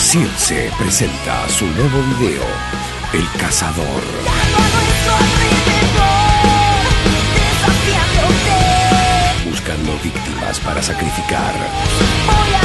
Circe presenta su nuevo video, El Cazador. Buscando víctimas para sacrificar.